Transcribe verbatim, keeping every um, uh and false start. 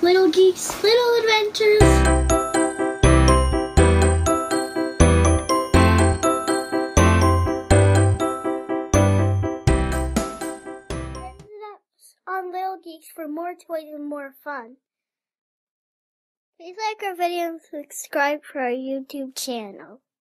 Little Geeks, Little Adventures. On Little Geeks for more toys and more fun. Please like our video and subscribe for our YouTube channel.